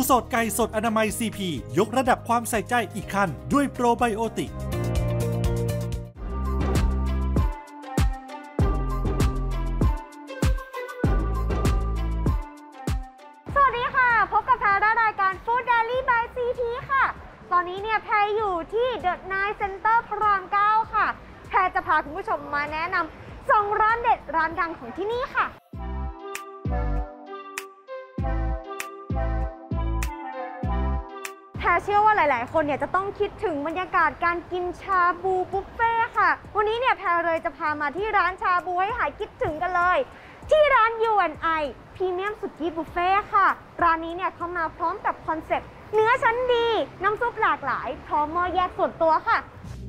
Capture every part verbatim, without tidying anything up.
สดไก่สดอนามัย ซี พี ยกระดับความใส่ใจอีกขั้นด้วยโปรไบโอติกสวัสดีค่ะพบกับแพรและรายการ Food Daily by ซี พี ค่ะตอนนี้เนี่ยแพรอยู่ที่ The Nine Center พระรามเก้าค่ะแพรจะพาคุณผู้ชมมาแนะนำสองร้านเด็ดร้านดังของที่นี่ค่ะแพรเชื่อว่าหลายๆคนเนี่ยจะต้องคิดถึงบรรยากาศการกินชาบูบุฟเฟ่ค่ะวันนี้เนี่ยแพรเลยจะพามาที่ร้านชาบูให้หายคิดถึงกันเลยที่ร้าน ยู แอนด์ ไอ พรีเมียมสุกี้บุฟเฟ่ค่ะร้านนี้เนี่ยเขามาพร้อมกับคอนเซ็ปต์เนื้อชั้นดีน้ำซุปหลากหลายพร้อมหม้อแยกส่วนตัวค่ะ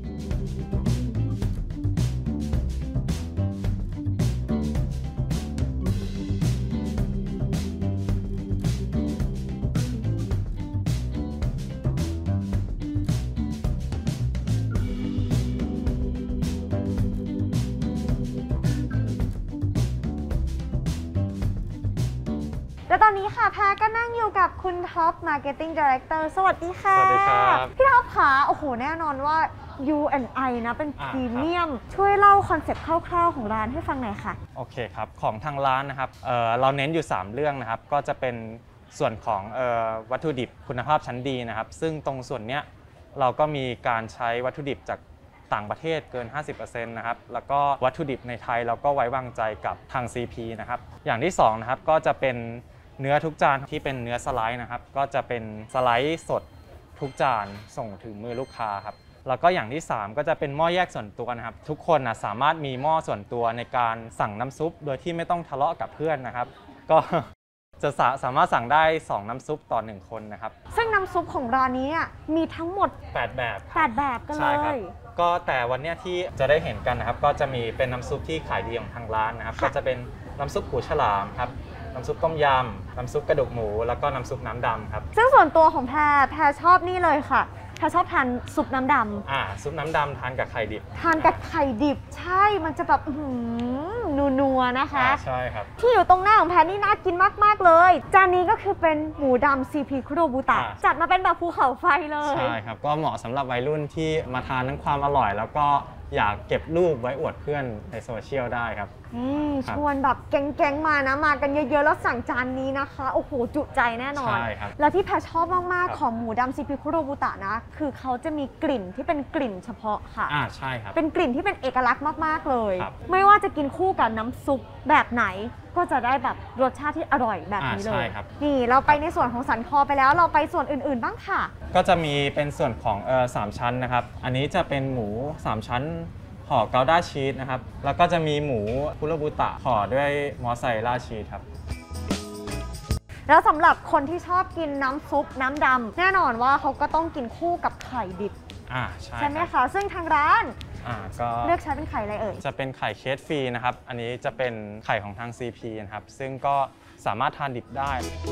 และตอนนี้ค่ะแพรก็นั่งอยู่กับคุณท็อป Marketing Director สวัสดีค่ะสวัสดีครับพี่ท็อปค่ะโอ้โหแน่นอนว่า ยู แอนด์ ไอ นะเป็นพรีเมียมช่วยเล่าคอนเซ็ปต์คร่าวๆของร้านให้ฟังหน่อยค่ะโอเคครับของทางร้านนะครับ เ, เราเน้นอยู่สามเรื่องนะครับก็จะเป็นส่วนของวัตถุดิบคุณภาพชั้นดีนะครับซึ่งตรงส่วนเนี้ยเราก็มีการใช้วัตถุดิบจากต่างประเทศเกิน ห้าสิบเปอร์เซ็นต์ นะครับแล้วก็วัตถุดิบในไทยเราก็ไว้วางใจกับทาง ซี พี นะครับอย่างที่สองนะครับก็จะเป็นเนื้อทุกจานที่เป็นเนื้อสไลด์นะครับก็จะเป็นสไลด์สดทุกจานส่งถึงมือลูกค้าครับแล้วก็อย่างที่สามก็จะเป็นหม้อแยกส่วนตัวนะครับทุกคนนะสามารถมีหม้อส่วนตัวในการสั่งน้ำซุปโดยที่ไม่ต้องทะเลาะกับเพื่อนนะครับก็จะสาสามารถสั่งได้สองน้ำซุปต่อหนึ่งคนนะครับซึ่งน้ำซุปของร้านนี้มีทั้งหมดแปดแบบแปดแบบกันเลยก็แต่วันนี้ที่จะได้เห็นกันนะครับก็จะมีเป็นน้ำซุปที่ขายดีของทางร้านนะครับก็จะเป็นน้ำซุปหูฉลามครับน้ำซุปต้มยำน้ำซุปกระดูกหมูแล้วก็น้ำซุปน้ำดำครับซึ่งส่วนตัวของแพรแพรชอบนี่เลยค่ะแพรชอบทานซุปน้ำดำอ่าซุปน้ำดำทานกับไข่ดิบทานกับไข่ดิบใช่มันจะแบบนัวๆนะคะใช่ครับที่อยู่ตรงหน้าของแพรนี่น่ากินมากๆเลยจานนี้ก็คือเป็นหมูดำ ซี พี คุโรบุตะจัดมาเป็นแบบภูเขาไฟเลยใช่ครับก็เหมาะสำหรับวัยรุ่นที่มาทานทั้งความอร่อยแล้วก็อยากเก็บรูปไว้อวดเพื่อนในโซเชียลได้ครับชวนแบบแก๊งๆมานะมากันเยอะๆแล้วสั่งจานนี้นะคะโอ้โหจุใจแน่นอนใช่ครับแล้วที่แพรชอบมากๆของหมูดำ ซี พี คุโรบุตะนะคือเขาจะมีกลิ่นที่เป็นกลิ่นเฉพาะค่ะอ่าใช่ครับเป็นกลิ่นที่เป็นเอกลักษณ์มากๆเลยไม่ว่าจะกินคู่กับน้ำซุปแบบไหนก็จะได้แบบรสชาติที่อร่อยแบบนี้เลยนี่เราไปในส่วนของสันคอไปแล้วเราไปส่วนอื่นๆบ้างค่ะก็จะมีเป็นส่วนของเออสามชั้นนะครับอันนี้จะเป็นหมูสามชั้นห่อเกาด้าชีสนะครับแล้วก็จะมีหมูคุโรบุตะห่อด้วยมอสซาเรลล่าชีสครับแล้วสำหรับคนที่ชอบกินน้ำซุปน้ำดำแน่นอนว่าเขาก็ต้องกินคู่กับไข่ดิบอ่าใช่ใช่ไหมคะซึ่งทางร้านอ่าก็เลือกใช้เป็นไข่อะไรเอ่ยจะเป็นไข่เคสฟรีนะครับอันนี้จะเป็นไข่ของทาง ซี พี นะครับซึ่งก็สามารถทานดิบได้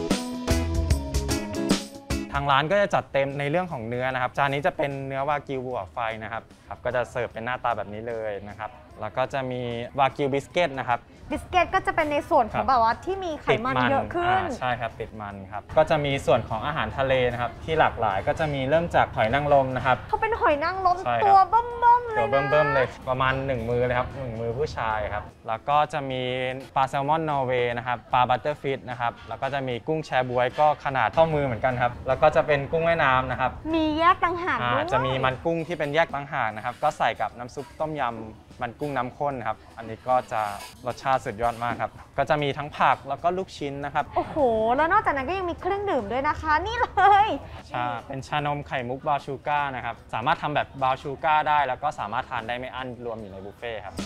ทางร้านก็จะจัดเต็มในเรื่องของเนื้อนะครับจานนี้จะเป็นเนื้อวากิวบัวไฟนะครับครับก็จะเสิร์ฟเป็นหน้าตาแบบนี้เลยนะครับแล้วก็จะมีวากิวบิสเกตนะครับบิสเกตก็จะเป็นในส่วนของแบบว่าที่มีไขมันเยอะขึ้นใช่ครับติดมันครับก็จะมีส่วนของอาหารทะเลนะครับที่หลากหลายก็จะมีเริ่มจากหอยนางรมนะครับเขาเป็นหอยนางรมตัวเบิ่มๆเลยตัวเบิ่มๆเลยประมาณหนึ่งมือเลยครับหนึ่งมือผู้ชายครับแล้วก็จะมีปลาแซลมอนนอร์เวย์นะครับปลาบัตเตอร์ฟิชนะครับแล้วก็จะมีกุ้งแชบ๊วยก็ขนาดเท่ามือเหมือนกันครับแล้วก็จะเป็นกุ้งแม่น้ำนะครับมีแยกต่างหากด้วยจะมีมันกุ้งที่เป็นแยกต่างหากนะครับก็ใส่กับน้ำซุปต้มยำมันกุ้งน้ำข้นครับอันนี้ก็จะรสชาติสุดยอดมากครับก็จะมีทั้งผักแล้วก็ลูกชิ้นนะครับโอ้โหแล้วนอกจากนั้นก็ยังมีเครื่องดื่มด้วยนะคะนี่เลยชาเป็นชานมไข่มุกบราวน์ชูการ์นะครับสามารถทำแบบบราวน์ชูการ์ได้แล้วก็สามารถทานได้ไม่อั้นรวมอยู่ในบุฟเฟ่ครับ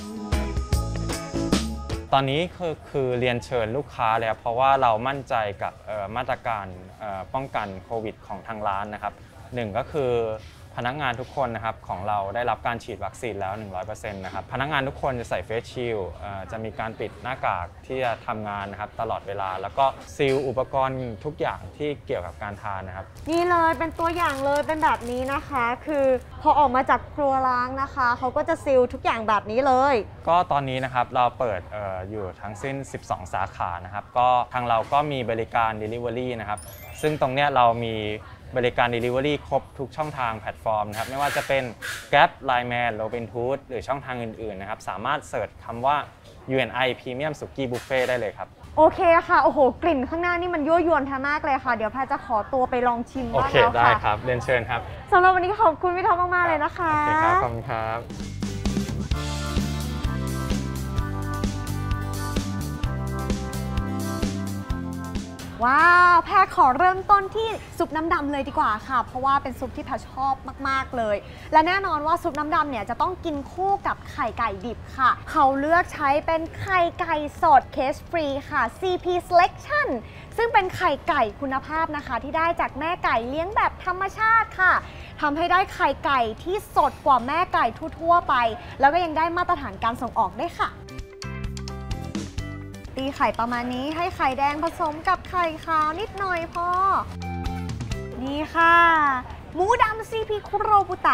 ตอนนี้คือคือเรียนเชิญลูกค้าแล้วเพราะว่าเรามั่นใจกับมาตรการป้องกันโควิดของทางร้านนะครับหนึ่งก็คือพนักงานทุกคนนะครับของเราได้รับการฉีดวัคซีนแล้ว หนึ่งร้อยเปอร์เซ็นต์ นะครับพนักงานทุกคนจะใส่เฟสชิลด์จะมีการปิดหน้ากากที่จะทำงานนะครับตลอดเวลาแล้วก็ซีลอุปกรณ์ทุกอย่างที่เกี่ยวกับการทานนะครับนี่เลยเป็นตัวอย่างเลยเป็นแบบนี้นะคะคือพอออกมาจากครัวล้างนะคะเขาก็จะซีลทุกอย่างแบบนี้เลยก็ตอนนี้นะครับเราเปิด อ, ออยู่ทั้งสิ้นสิบสองสาขานะครับก็ทางเราก็มีบริการ Delivery นะครับซึ่งตรงเนี้ยเรามีบริการ Delivery ครบทุกช่องทางแพลตฟอร์มนะครับไม่ว่าจะเป็น Grab ไลน์ แมน Robinhood หรือช่องทางอื่นๆนะครับสามารถเสิร์ชคำว่า ยู เอ็น ไอ Premium Suki Buffet ได้เลยครับโอเคค่ะโอ้โหกลิ่นข้างหน้านี่มันยั่วยวนแท้มากเลยค่ะเดี๋ยวแพรจะขอตัวไปลองชิมบ้างแล้วค่ะโอเคได้ครับเรียนเชิญครับสำหรับวันนี้ขอบคุณพี่ท็อปมากๆเลยนะคะโอเคครับขอบคุณครับว้าวแพรขอเริ่มต้นที่ซุปน้ำดำเลยดีกว่าค่ะเพราะว่าเป็นซุปที่แพรชอบมากๆเลยและแน่นอนว่าซุปน้ำดำเนี่ยจะต้องกินคู่กับไข่ไก่ดิบค่ะเขาเลือกใช้เป็นไข่ไก่สดเคสฟรีค่ะ ซี พี Selection ซึ่งเป็นไข่ไก่คุณภาพนะคะที่ได้จากแม่ไก่เลี้ยงแบบธรรมชาติค่ะทำให้ได้ไข่ไก่ที่สดกว่าแม่ไก่ทั่วๆไปแล้วก็ยังได้มาตรฐานการส่งออกด้วยค่ะตีไข่ประมาณนี้ให้ไข่แดงผสมกับไข่ขาวนิดหน่อยพอนี่ค่ะหมูดำ ซี พี คุโรบุตะ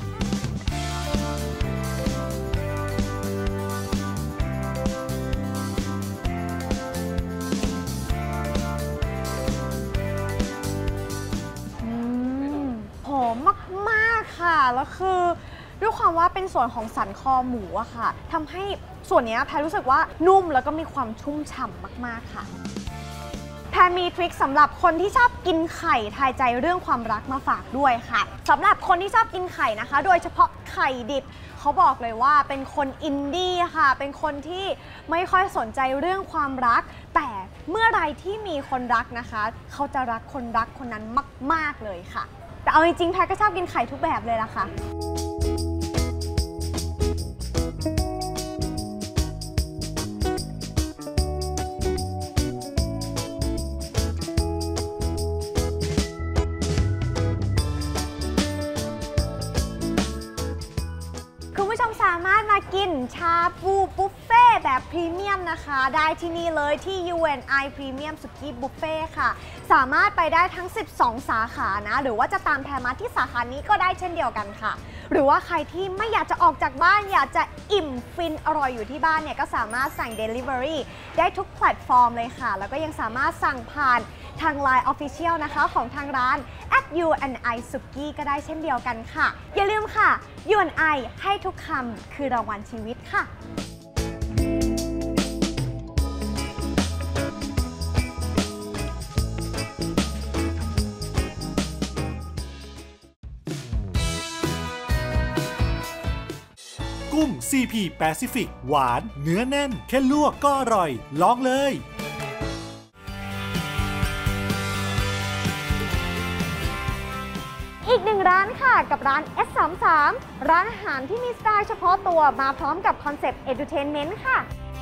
หอมมากๆค่ะแล้วคือด้วยความว่าเป็นส่วนของสันคอหมูอะค่ะทำให้ส่วนนี้แพรรู้สึกว่านุ่มแล้วก็มีความชุ่มฉ่ำมากๆค่ะแพรมีทริคสำหรับคนที่ชอบกินไข่ทายใจเรื่องความรักมาฝากด้วยค่ะสำหรับคนที่ชอบกินไข่นะคะโดยเฉพาะไข่ดิบเขาบอกเลยว่าเป็นคนอินดี้ค่ะเป็นคนที่ไม่ค่อยสนใจเรื่องความรักแต่เมื่อไรที่มีคนรักนะคะเขาจะรักคนรักคนนั้นมากๆเลยค่ะแต่เอาจริงๆแพรก็ชอบกินไข่ทุกแบบเลยล่ะค่ะสามารถมากินชาบูบุฟเฟ่แบบพรีเมียมนะคะได้ที่นี่เลยที่ ยู เอ็น ไอ Premium Suki Buffet ค่ะสามารถไปได้ทั้งสิบสองสาขานะหรือว่าจะตามแพรมาที่สาขานี้ก็ได้เช่นเดียวกันค่ะหรือว่าใครที่ไม่อยากจะออกจากบ้านอยากจะอิ่มฟินอร่อยอยู่ที่บ้านเนี่ยก็สามารถสั่ง Delivery ได้ทุกแพลตฟอร์มเลยค่ะแล้วก็ยังสามารถสั่งผ่านทาง ไลน์ Official นะคะของทางร้าน แอท ยู เอ็น ไอ Suki ก็ได้เช่นเดียวกันค่ะอย่าลืมค่ะ ยู เอ็น ไอ ให้ทุกคำคือรางวัลชีวิตค่ะกุ้ง ซี พี Pacific หวานเนื้อแน่นแค่ลวกก็อร่อยลองเลยอีกหนึ่งร้านค่ะกับร้าน เอส สาม สาม ร้านอาหารที่มีสไตล์เฉพาะตัวมาพร้อมกับคอนเซปต์ Edutainment ค่ะ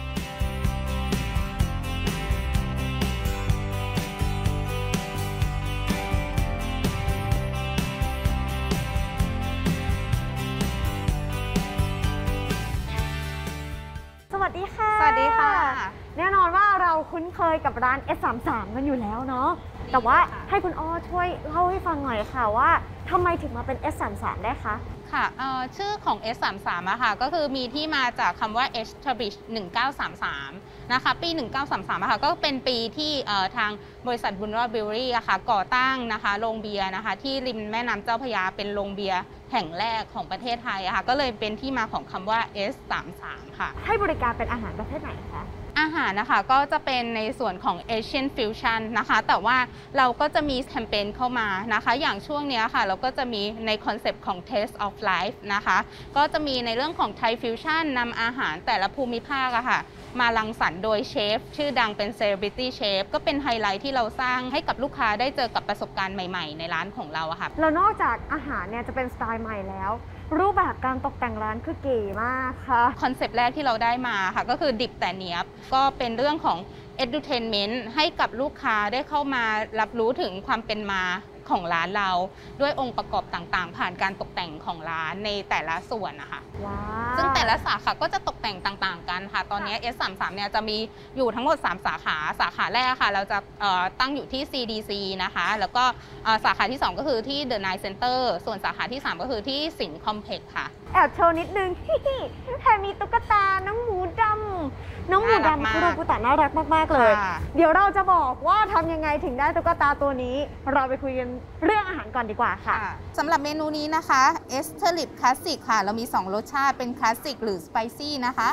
สวัสดีค่ะสวัสดีค่ะแน่นอนว่าเราคุ้นเคยกับร้าน เอส สาม สาม กันอยู่แล้วเนาะแต่ว่าให้คุณอ้อช่วยเล่าให้ฟังหน่อยค่ะว่าทำไมถึงมาเป็น เอส สาม สาม ได้คะค่ะชื่อของ เอส สาม สาม อะค่ะก็คือมีที่มาจากคำว่า Establish หนึ่งเก้าสามสามนะคะปีหนึ่งเก้าสามสามอะค่ะก็เป็นปีที่ทางบริษัทบุญรอดบิวรี่อะค่ะก่อตั้งนะคะโรงเบียร์นะคะที่ริมแม่น้ำเจ้าพระยาเป็นโรงเบียร์แห่งแรกของประเทศไทยอะค่ะก็เลยเป็นที่มาของคำว่า เอส สาม สาม ค่ะให้บริการเป็นอาหารประเภทไหนคะอาหารนะคะก็จะเป็นในส่วนของ Asian Fusion นะคะแต่ว่าเราก็จะมีแคมเปญเข้ามานะคะอย่างช่วงนี้ค่ะเราก็จะมีในคอนเซปต์ของ Taste of Life นะคะก็จะมีในเรื่องของ Thai Fusion นำอาหารแต่ละภูมิภาคอะค่ะมารังสรรค์โดยเชฟชื่อดังเป็น Celebrity Chef ก็เป็นไฮไลท์ที่เราสร้างให้กับลูกค้าได้เจอกับประสบการณ์ใหม่ๆในร้านของเราอะค่ะแล้วนอกจากอาหารเนี่ยจะเป็นสไตล์ใหม่แล้วรูปแบบการตกแต่งร้านคือเก๋มากค่ะคอนเซปต์แรกที่เราได้มาค่ะก็คือดิบแต่เนียบก็เป็นเรื่องของ Edutainment ให้กับลูกค้าได้เข้ามารับรู้ถึงความเป็นมาของร้านเราด้วยองค์ประกอบต่างๆ ผ่านการตกแต่งของร้านในแต่ละส่วนนะคะว้าวซึ่งแต่ละสาขาก็จะตกแต่งต่างๆกันค่ะตอนนี้ เอส สามสิบสาม เนี่ยจะมีอยู่ทั้งหมดสามสาขาสาขาแรกค่ะเราจะตั้งอยู่ที่ ซี ดี ซี นะคะแล้วก็สาขาที่สองก็คือที่ The Night Center ส่วนสาขาที่สามก็คือที่สิงห์คอมเพล็กซ์ค่ะแอบโชว์นิดนึง แถมมีตุ๊กตาน้องหมูดำน้องหมูดำคุโรบุตะน่ารักมากๆเลยเดี๋ยวเราจะบอกว่าทำยังไงถึงได้ตุ๊กตาตัวนี้เราไปคุยกันเรื่องอาหารก่อนดีกว่าค่ะสำหรับเมนูนี้นะคะเอสเทอริปคลาสสิกค่ะเรามีสองรสชาติเป็นคลาสสิกหรือสไปซี่นะคะ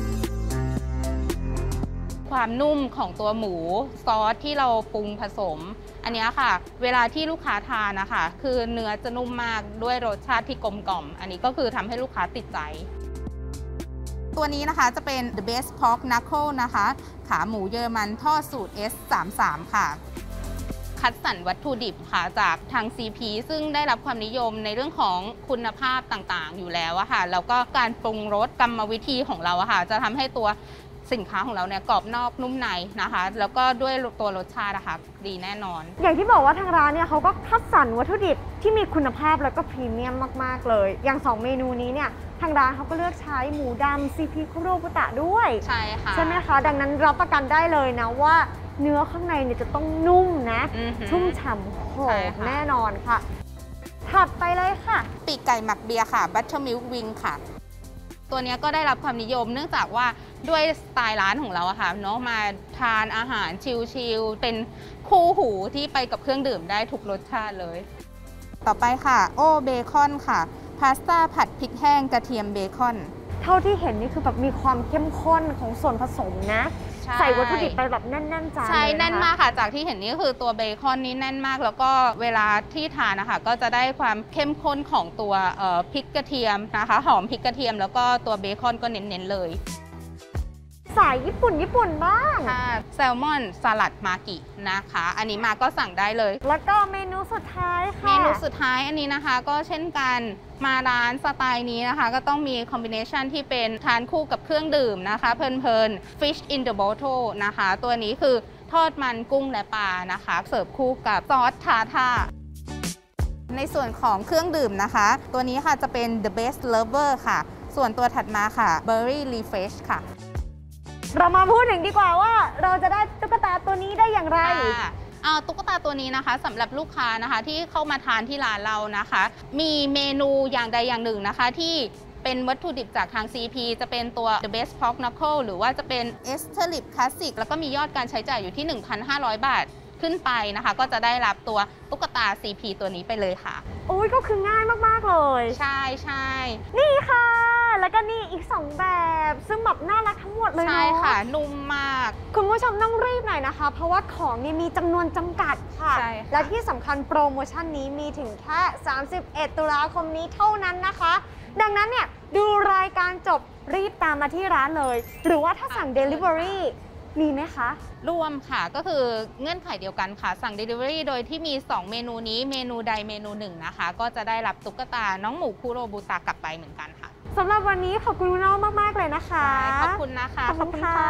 ความนุ่มของตัวหมูซอสที่เราปรุงผสมอันนี้ค่ะเวลาที่ลูกค้าทานนะคะคือเนื้อจะนุ่มมากด้วยรสชาติที่กลมกล่อมอันนี้ก็คือทำให้ลูกค้าติดใจตัวนี้นะคะจะเป็น The Best Pork Knuckle นะคะขาหมูเยอรมันทอดสูตร เอส สามสิบสาม ค่ะคัดสรรวัตถุดิบค่ะจากทาง ซี พี ซึ่งได้รับความนิยมในเรื่องของคุณภาพต่างๆอยู่แล้วอะค่ะแล้วก็การปรุงรสกรรมวิธีของเราอะค่ะจะทำให้ตัวสินค้าของเราเนี่ยกรอบนอกนุ่มในนะคะแล้วก็ด้วยตัวรสชาตินะคะดีแน่นอนอย่างที่บอกว่าทางร้านเนี่ยเขาก็คัดสรรวัตถุดิบที่มีคุณภาพแล้วก็พรีเมียมมากๆเลยอย่างสองเมนูนี้เนี่ยทางร้านเขาก็เลือกใช้หมูดำ ซี พี คุโรบุตะด้วยใช่ค่ะใช่ไหมคะดังนั้นรับประกันได้เลยนะว่าเนื้อข้างในเนี่ยจะต้องนุ่มนะชุ่มฉ่ำหอมแน่นอนค่ะถัดไปเลยค่ะปีกไก่หมักเบียร์ค่ะบัตเตอร์มิลค์วิงค่ะตัวนี้ก็ได้รับความนิยมเนื่องจากว่าด้วยสไตล์ร้านของเราอะค่ะเนาะมาทานอาหารชิลๆเป็นคู่หูที่ไปกับเครื่องดื่มได้ทุกรสชาติเลยต่อไปค่ะโอเบคอนค่ะพาสต้าผัดพริกแห้งกระเทียมเบคอนเท่าที่เห็นนี่คือแบบมีความเข้มข้นของส่วนผสมนะใส่วัตถุดิบไปแบบแน่นๆจานใช่แน่นมากค่ะจากที่เห็นนี่ก็คือตัวเบคอนนี้แน่นมากแล้วก็เวลาที่ทานนะคะก็จะได้ความเข้มข้นของตัวพริกกระเทียมนะคะหอมพริกกระเทียมแล้วก็ตัวเบคอนก็เน้นๆเลยสายญี่ปุ่นญี่ปุ่นบ้างค่ะแซลมอนสลัดมากินะคะอันนี้มาก็สั่งได้เลยแล้วก็เมนูสุดท้ายค่ะเมนูสุดท้ายอันนี้นะคะก็เช่นกันมาร้านสไตล์นี้นะคะก็ต้องมีคอมบิเนชันที่เป็นทานคู่กับเครื่องดื่มนะคะเพลินๆ Fish in the Bottle นะคะตัวนี้คือทอดมันกุ้งและปลานะคะเสิร์ฟคู่กับซอสทาท่าในส่วนของเครื่องดื่มนะคะตัวนี้ค่ะจะเป็น The Best Lover ค่ะส่วนตัวถัดมาค่ะ Berry Refresh ค่ะเรามาพูดถึงดีกว่าว่าเราจะได้ตุ๊กตาตัวนี้ได้อย่างไรเอาตุ๊กตาตัวนี้นะคะสำหรับลูกค้านะคะที่เข้ามาทานที่ร้านเรานะคะมีเมนูอย่างใดอย่างหนึ่งนะคะที่เป็นวัตถุดิบจากทาง ซี พี จะเป็นตัว The Best Pork Knuckle หรือว่าจะเป็น เอส Trip Classic แล้วก็มียอดการใช้จ่ายอยู่ที่ หนึ่งพันห้าร้อย บาทขึ้นไปนะคะก็จะได้รับตัวตุ๊กตา ซี พี ตัวนี้ไปเลยค่ะโอ้ยก็คือง่ายมากๆเลยใช่ใช่นี่ค่ะแล้วก็นี่อีกสองแบบซึ่งแบบน่ารักทั้งหมดเลยเนาะใช่ค่ะนุ่มมากคุณผู้ชมต้องรีบหน่อยนะคะเพราะว่าของนี่มีจำนวนจำกัดค่ะและที่สำคัญโปรโมชั่นนี้มีถึงแค่สามสิบเอ็ดตุลาคมนี้เท่านั้นนะคะดังนั้นเนี่ยดูรายการจบรีบตามมาที่ร้านเลยหรือว่าถ้าสั่ง Deliveryมีไหมคะรวมค่ะก็คือเงื่อนไขเดียวกันค่ะสั่ง Delivery โดยที่มีสองเมนูนี้เมนูใดเมนูหนึ่งนะคะก็จะได้รับตุ๊กตาน้องหมูคุโรบุตะกลับไปเหมือนกันค่ะสำหรับวันนี้ขอบคุณน้องมากๆเลยนะคะขอบคุณนะคะขอบคุณค่ะ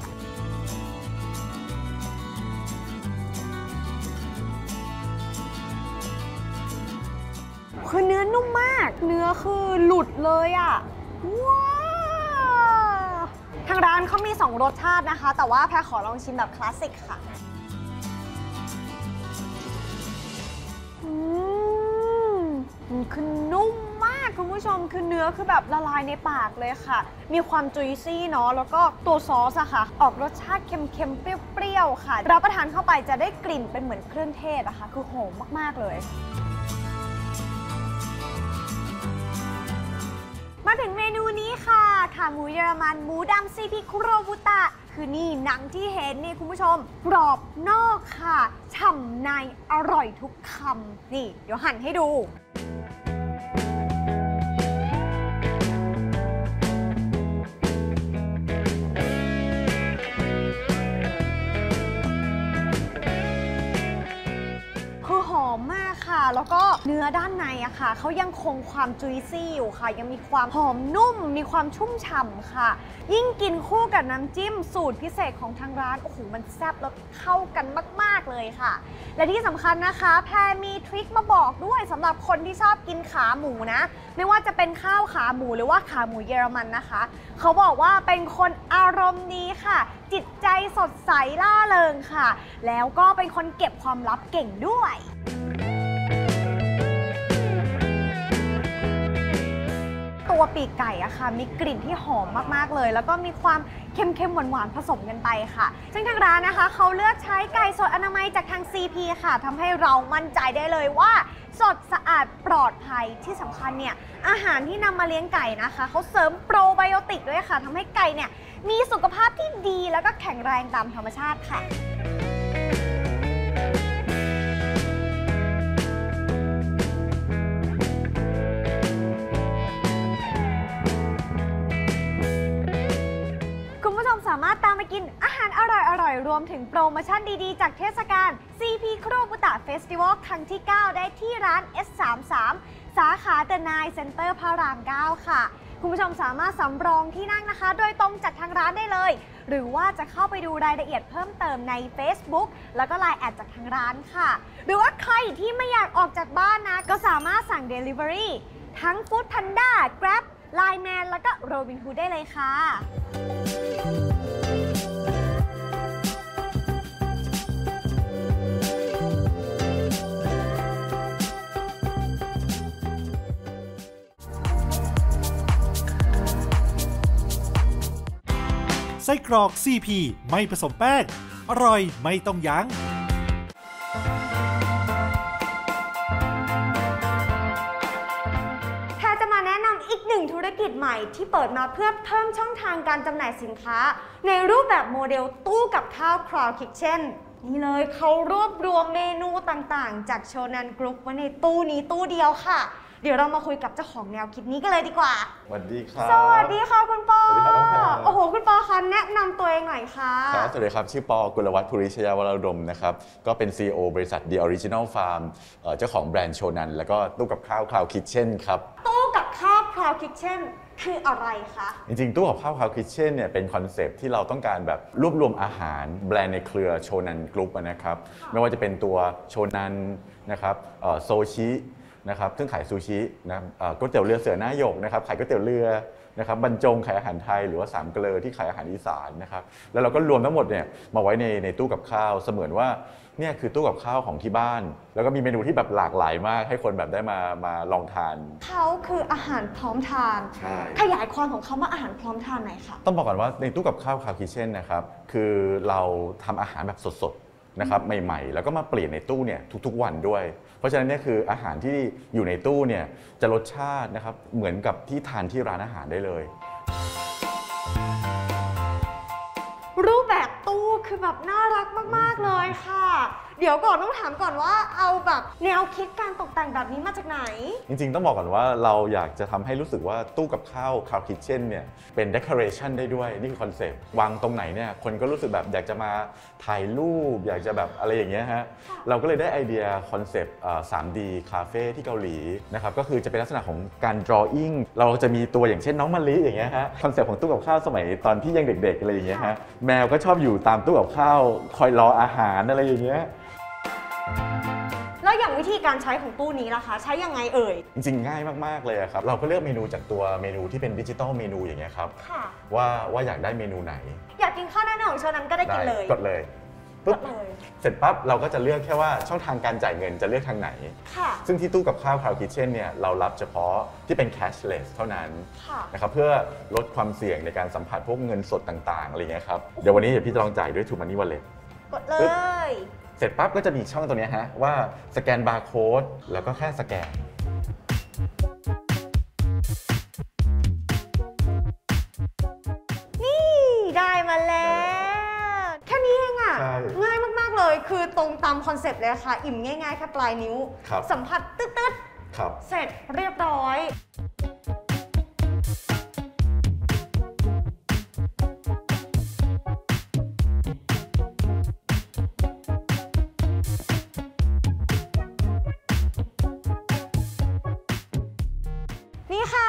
คือเนื้อนุ่มมากเนื้อคือหลุดเลยอ่ะว้าวทางร้านเขามีสองรสชาตินะคะแต่ว่าแพรขอลองชิมแบบคลาสสิกค่ะอืมคือนุ่มมากคุณผู้ชมคือเนื้อคือแบบละลายในปากเลยค่ะมีความจุยซี่เนาะแล้วก็ตัวซอสอะค่ะออกรสชาติเค็มๆเปรี้ยวๆค่ะรับประทานเข้าไปจะได้กลิ่นเป็นเหมือนเครื่องเทศอะค่ะคือหอมมากๆเลยมาถึงเมนูนี้ค่ะขาหมูเยอรมันหมูดำ ซี พี คุโรบุตะคือนี่หนังที่เห็นนี่คุณผู้ชมกรอบนอกค่ะฉ่ำในอร่อยทุกคำนี่เดี๋ยวหั่นให้ดูคือหอมมากค่ะแล้วก็เนื้อด้านในอะค่ะเขายังคงความจุยซี่อยู่ค่ะยังมีความหอมนุ่มมีความชุ่มฉ่ำค่ะยิ่งกินคู่กับน้ำจิ้มสูตรพิเศษของทางร้านโอ้โหมันแซ่บแล้วเข้ากันมากๆเลยค่ะและที่สำคัญนะคะแพรมีทริคมาบอกด้วยสำหรับคนที่ชอบกินขาหมูนะไม่ว่าจะเป็นข้าวขาหมูหรือว่าขาหมูเยอรมันนะคะเขาบอกว่าเป็นคนอารมณ์ดีค่ะจิตใจสดใสล่าเริงค่ะแล้วก็เป็นคนเก็บความลับเก่งด้วยตัวปีกไก่อะค่ะมีกลิ่นที่หอมมากๆเลยแล้วก็มีความเค็มๆหวานๆผสมกันไปค่ะซึ่งทางร้านนะคะเขาเลือกใช้ไก่สดอนามัยจากทาง ซี พี ค่ะทำให้เรามั่นใจได้เลยว่าสดสะอาดปลอดภัยที่สำคัญเนี่ยอาหารที่นำมาเลี้ยงไก่นะคะเขาเสริมโปรไบโอติกด้วยค่ะทำให้ไก่เนี่ยมีสุขภาพที่ดีแล้วก็แข็งแรงตามธรรมชาติค่ะสามารถตามไปกินอาหารอร่อยๆรวมถึงโปรโมชั่นดีๆจากเทศกาล ซี พี ครูบุตะเฟสติวัลครั้งที่ เก้า ได้ที่ร้าน เอส สามสิบสาม สาขาเดอะไนน์เซ็นเตอร์พระราม เก้า ค่ะคุณผู้ชมสามารถสำรองที่นั่งนะคะโดยตรงจากทางร้านได้เลยหรือว่าจะเข้าไปดูรายละเอียดเพิ่มเติมใน Facebook แล้วก็ ไลน์ แอดจากทางร้านค่ะหรือว่าใครที่ไม่อยากออกจากบ้านนะก็สามารถสั่ง Delivery ทั้ง Food Panda Grab ไลน์ แมน แล้วก็ Robinhood ได้เลยค่ะไส้กรอก ซี พี ไม่ผสมแป้งอร่อยไม่ต้องยั้งถ้าจะมาแนะนำอีกหนึ่งธุรกิจใหม่ที่เปิดมาเพื่อเพิ่มช่องทางการจำหน่ายสินค้าในรูปแบบโมเดลตู้กับข้าว Cloud Kitchen นี่เลยเขารวบรวมเมนูต่างๆจากโชนันกรุ๊ปไว้ในตู้นี้ตู้เดียวค่ะเดี๋ยวเรามาคุยกับเจ้าของแนวคิดนี้กันเลยดีกว่าสวัสดีครับสวัสดีค่ะคุณปอสวัสดีครับโอ้โหคุณปอคะแนะนำตัวเองหน่อยค่ะครับสวัสดีครับชื่อปอกุลวัฒน์ ภูริชยาวรดมนะครับก็เป็น ซี อี โอ บริษัท The Original Farm เจ้าของแบรนด์โชนันแล้วก็ตู้กับข้าว Cloud Kitchen ครับตู้กับข้าว Cloud Kitchen คืออะไรคะจริงๆตู้กับข้าว Cloud Kitchen เนี่ยเป็นคอนเซปต์ที่เราต้องการแบบรวบรวมอาหารแบรนด์ในเครือโชนันกรุ๊ปนะครับไม่ว่าจะเป็นตัวโชนันนะครับโซชินะครับซึ่งขายซูชินะก๋วยเตี๋ยวเรือเสือหน้าหยกนะครับขายก๋วยเตี๋ยวเรือนะครับบรรจงขายอาหารไทยหรือว่าสามเกลอที่ขายอาหารอีสานนะครับแล้วเราก็รวมทั้งหมดเนี่ยมาไว้ในในตู้กับข้าวเสมือนว่าเนี่ยคือตู้กับข้าวของที่บ้านแล้วก็มีเมนูที่แบบหลากหลายมากให้คนแบบได้มามาลองทานเขาคืออาหารพร้อมทานขยายความของเขาว่าอาหารพร้อมทานไหนคะต้องบอกก่อนว่าในตู้กับข้าว Cloud Kitchen นะครับคือเราทำอาหารแบบสดๆนะครับใหม่ๆแล้วก็มาเปลี่ยนในตู้เนี่ยทุกๆวันด้วยเพราะฉะนั้นเนี่ยคืออาหารที่อยู่ในตู้เนี่ยจะรสชาตินะครับเหมือนกับที่ทานที่ร้านอาหารได้เลยรูปแบบตู้คือแบบน่ารักมากๆเลยค่ะเดี๋ยวก่อนต้องถามก่อนว่าเอาแบบแนวคิดการตกแต่งแบบนี้มาจากไหนจริงๆต้องบอกก่อนว่าเราอยากจะทำให้รู้สึกว่าตู้กับข้าว Cloud Kitchen เนี่ยเป็น decoration ได้ด้วยนี่คือคอนเซ็ปต์วางตรงไหนเนี่ยคนก็รู้สึกแบบอยากจะมาถ่ายรูปอยากจะแบบอะไรอย่างเงี้ยฮะเราก็เลยได้ไอเดียคอนเซ็ปต์ ทรี ดี คาเฟ่ที่เกาหลีนะครับก็คือจะเป็นลักษณะของการ drawing เราจะมีตัวอย่างเช่นน้องมะลิอย่างเงี้ยฮะคอนเซ็ปต์ของตู้กับข้าวสมัยตอนที่ยังเด็กๆอะไรอย่างเงี้ยฮะแมวก็ชอบอยู่ตามตู้กับข้าวคอยรออาหารอะไรอย่างเงี้ยแล้วอย่างวิธีการใช้ของตู้นี้ล่ะคะใช้ยังไงเอ่ยจริงๆง่ายมากๆเลยครับเราก็เลือกเมนูจากตัวเมนูที่เป็นดิจิตอลเมนูอย่างเงี้ยครับว่าว่าอยากได้เมนูไหนอยากกินข้าวหน้าเนื้อของโชนันก็ได้กินเลยกดเลยปุ๊บเสร็จปั๊บเราก็จะเลือกแค่ว่าช่องทางการจ่ายเงินจะเลือกทางไหนซึ่งที่ตู้กับข้าว Cloud Kitchen เนี่ยเรารับเฉพาะที่เป็น cashless เท่านั้นนะครับเพื่อลดความเสี่ยงในการสัมผัสพวกเงินสดต่างๆอะไรเงี้ยครับเดี๋ยววันนี้เดี๋ยวพี่จะลองจ่ายด้วย True Money Wallet กดเลยเสร็จปั๊บก็จะมีช่องตัวนี้ฮะว่าสแกนบาร์โค้ดแล้วก็แค่สแกนนี่ได้มาแล้วแค่นี้เองอ่ะง่ายมากๆเลยคือตรงตามคอนเซปต์เลยค่ะอิ่มง่ายๆแค่ปลายนิ้วสัมผัสตึ๊ดๆเสร็จเรียบร้อย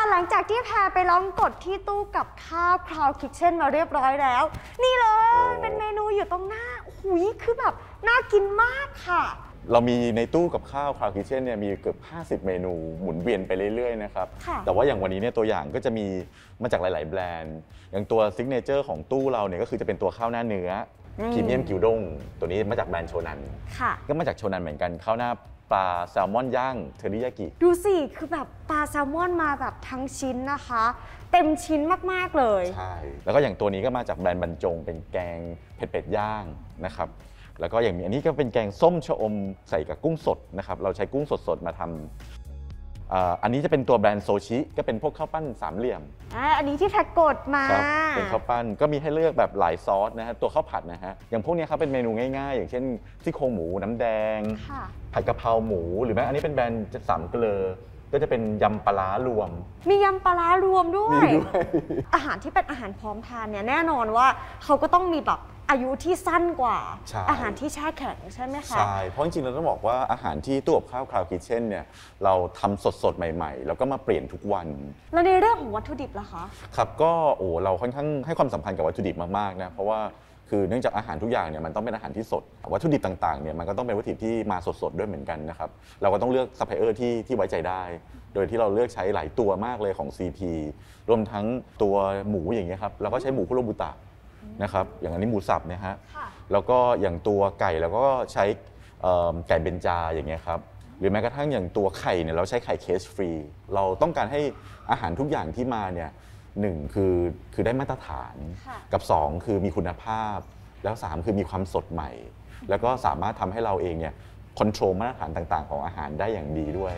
หลังจากที่แพรไปลองกดที่ตู้กับข้าว Cloud Kitchen มาเรียบร้อยแล้ว นี่เลยเป็นเมนูอยู่ตรงหน้าหุยคือแบบน่ากินมากค่ะเรามีในตู้กับข้าว Cloud Kitchen เนี่ยมีเกือบห้าสิบเมนูหมุนเวียนไปเรื่อยๆนะครับแต่ว่าอย่างวันนี้เนี่ยตัวอย่างก็จะมีมาจากหลายๆแบรนด์อย่างตัวซิกเนเจอร์ของตู้เราเนี่ยก็คือจะเป็นตัวข้าวหน้าเนื้อพรีเมียมกิวด้งตัวนี้มาจากแบรนด์โชนันก็มาจากโชนันเหมือนกันข้าวหน้าปลาแซลมอนย่างเทอริยากิดูสิคือแบบปลาแซลมอนมาแบบทั้งชิ้นนะคะเต็มชิ้นมากๆเลยใช่แล้วก็อย่างตัวนี้ก็มาจากแบรนด์บรรจงเป็นแกงเผ็ดเป็ดย่างนะครับแล้วก็อย่างนี้อันนี้ก็เป็นแกงส้มชะอมใส่กับกุ้งสดนะครับเราใช้กุ้งสดๆมาทำอันนี้จะเป็นตัวแบรนด์โซชิก็เป็นพวกข้าวปั้นสามเหลี่ยมอันนี้ที่แพ็กกดมาเป็นข้าวปั้นก็มีให้เลือกแบบหลายซอสนะฮะตัวข้าวผัดนะฮะอย่างพวกนี้ครับเป็นเมนูง่ายๆอย่างเช่นซี่โครงหมูน้ำแดงผัดกะเพราหมูหรือแม้อันนี้เป็นแบรนด์สามเกลือก็จะเป็นยำปลาร้ารวมมียำปลาร้ารวมด้วยอาหารที่เป็นอาหารพร้อมทานเนี่ยแน่นอนว่าเขาก็ต้องมีแบบอายุที่สั้นกว่าอาหารที่แช่แข็งใช่ไหมคะใช่เพราะจริงๆเราต้องบอกว่าอาหารที่ตู้กับข้าว Cloud Kitchen เนี่ยเราทำสดๆใหม่ๆแล้วก็มาเปลี่ยนทุกวันแล้วในเรื่องของวัตถุดิบล่ะคะครับก็โอ้เราค่อนข้างให้ความสำคัญกับวัตถุดิบมากๆนะเพราะว่าคือเนื่องจากอาหารทุกอย่างเนี่ยมันต้องเป็นอาหารที่สดวัตถุดิบต่างๆเนี่ยมันก็ต้องเป็นวัตถุดิบที่มาสดๆด้วยเหมือนกันนะครับเราก็ต้องเลือกซัพพลายเออร์ที่ที่ไว้ใจได้โดยที่เราเลือกใช้หลายตัวมากเลยของ ซี พี รวมทั้งตัวหมูอย่างเงี้ยครับเราก็ใช้หมูคุโรบุตะนะครับอย่างอันนี้หมูสับนะฮะแล้วก็อย่างตัวไก่เราก็ใช้ไก่เบนจาอย่างเงี้ยครับหรือแม้กระทั่งอย่างตัวไข่เนี่ยเราใช้ไข่เคสฟรีเราต้องการให้อาหารทุกอย่างที่มาเนี่ยหนึ่งคือคือได้มาตรฐานกับสองคือมีคุณภาพแล้วสามคือมีความสดใหม่แล้วก็สามารถทำให้เราเองเนี่ยคอนโทรลมาตรฐานต่างๆของอาหารได้อย่างดีด้วย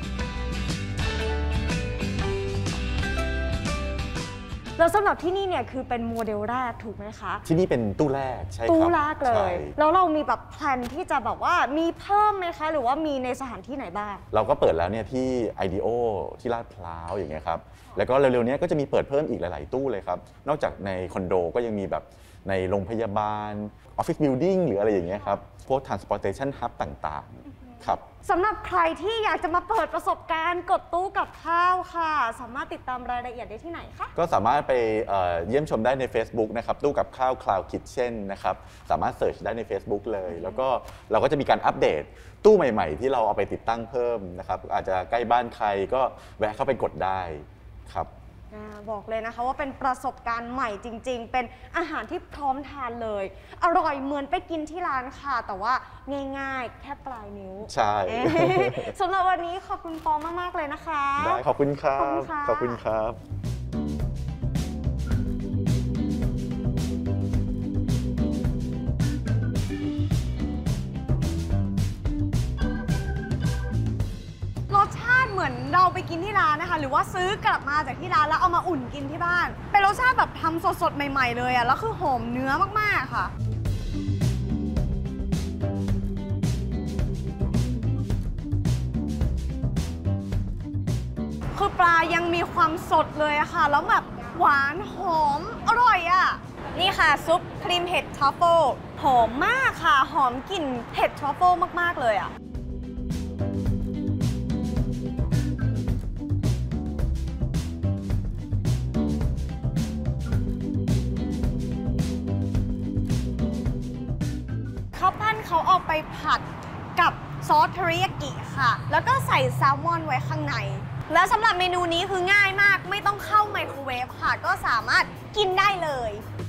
แล้วสำหรับที่นี่เนี่ยคือเป็นโมเดลแรกถูกไหมคะที่นี่เป็นตู้แรกใช่ครับตู้แรกเลยแล้วเรามีแบบแพลนที่จะแบบว่ามีเพิ่มไหมคะหรือว่ามีในสถานที่ไหนบ้างเราก็เปิดแล้วเนี่ยที่ ไอ ดี โอ ที่ลาดพร้าวอย่างเงี้ยครับแล้วก็เร็วๆนี้ก็จะมีเปิดเพิ่มอีกหลายๆตู้เลยครับนอกจากในคอนโดก็ยังมีแบบในโรงพยาบาลออฟฟิศบิลดิ้งหรืออะไรอย่างเงี้ยครับพวก transportation hub ต่างๆครับสำหรับใครที่อยากจะมาเปิดประสบการณ์กดตู้กับข้าวค่ะสามารถติดตามรายละเอียดได้ที่ไหนคะก็สามารถไปเยี่ยมชมได้ใน Facebook นะครับตู้กับข้าว Cloud Kitchen นะครับสามารถเสิร์ชได้ใน Facebook เลยแล้วก็เราก็จะมีการอัปเดตตู้ใหม่ๆที่เราเอาไปติดตั้งเพิ่มนะครับอาจจะใกล้บ้านใครก็แวะเข้าไปกดได้ครับบอกเลยนะคะว่าเป็นประสบการณ์ใหม่จริงๆเป็นอาหารที่พร้อมทานเลยอร่อยเหมือนไปกินที่ร้านค่ะแต่ว่าง่ายๆแค่ปลายนิ้วใช่สำหรับวันนี้ขอบคุณปอมากๆเลยนะคะได้ขอบคุณครับขอบคุณครับเหมือนเราไปกินที่ร้านนะคะหรือว่าซื้อกลับมาจากที่ร้านแล้วเอามาอุ่นกินที่บ้านเป็นรสชาติแบบทำสดๆใหม่ๆเลยอ่ะแล้วคือหอมเนื้อมากๆค่ะคือปลายังมีความสดเลยอะค่ะแล้วแบบหวานหอมอร่อยอ่ะนี่ค่ะซุปครีมเห็ดทรัฟเฟิลหอมมากค่ะหอมกลิ่นเห็ดทรัฟเฟิลมากๆเลยอ่ะข้าวปั้นเขาเอาไปผัดกับซอสเทอริยากิค่ะแล้วก็ใส่แซลมอนไว้ข้างในแล้วสำหรับเมนูนี้คือง่ายมากไม่ต้องเข้าไมโครเวฟค่ะก็สามารถกินได้เลย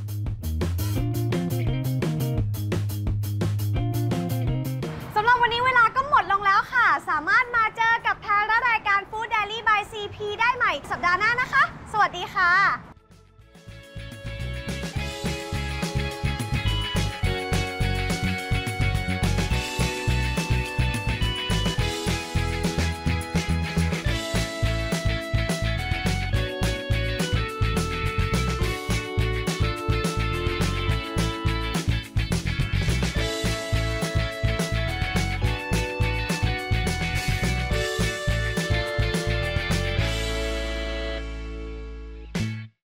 สำหรับวันนี้เวลาก็หมดลงแล้วค่ะสามารถมาเจอกับแพรและรายการ Food Diary by ซี พี ได้ใหม่สัปดาห์หน้านะคะสวัสดีค่ะ